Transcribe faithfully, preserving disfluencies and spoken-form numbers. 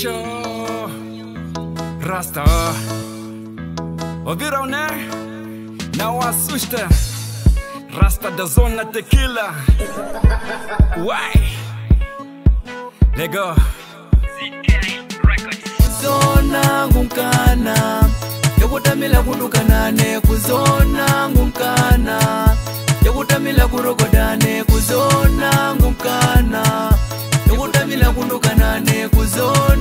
Show Rasta Ouviram, né? Não assusta. Rasta da zona tequila. Uai Lego Kuzona ngumkana yokutamila kudukanane. Kuzona ngumkana yokutamila kurokodane. Kuzona ngumkana yokutamila kudukanane. Kuzona